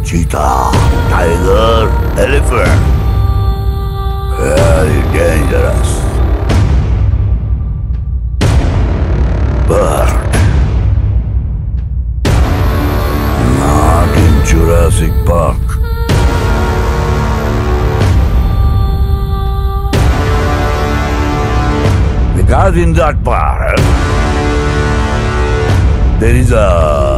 cheetah, tiger, elephant. Very dangerous. But not in Jurassic Park. Because in that park, there is a